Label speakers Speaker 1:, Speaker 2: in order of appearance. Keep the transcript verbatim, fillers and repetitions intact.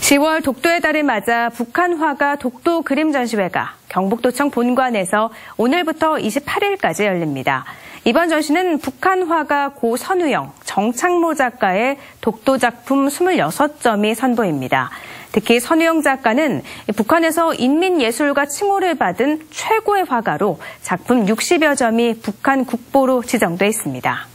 Speaker 1: 시월 독도의 달을 맞아 북한화가 독도 그림 전시회가 경북도청 본관에서 오늘부터 이십팔일까지 열립니다. 이번 전시는 북한화가 고 선우영, 정창모 작가의 독도 작품 이십육 점이 선보입니다. 특히 선우영 작가는 북한에서 인민예술가 칭호를 받은 최고의 화가로 작품 육십여 점이 북한 국보로 지정돼 있습니다.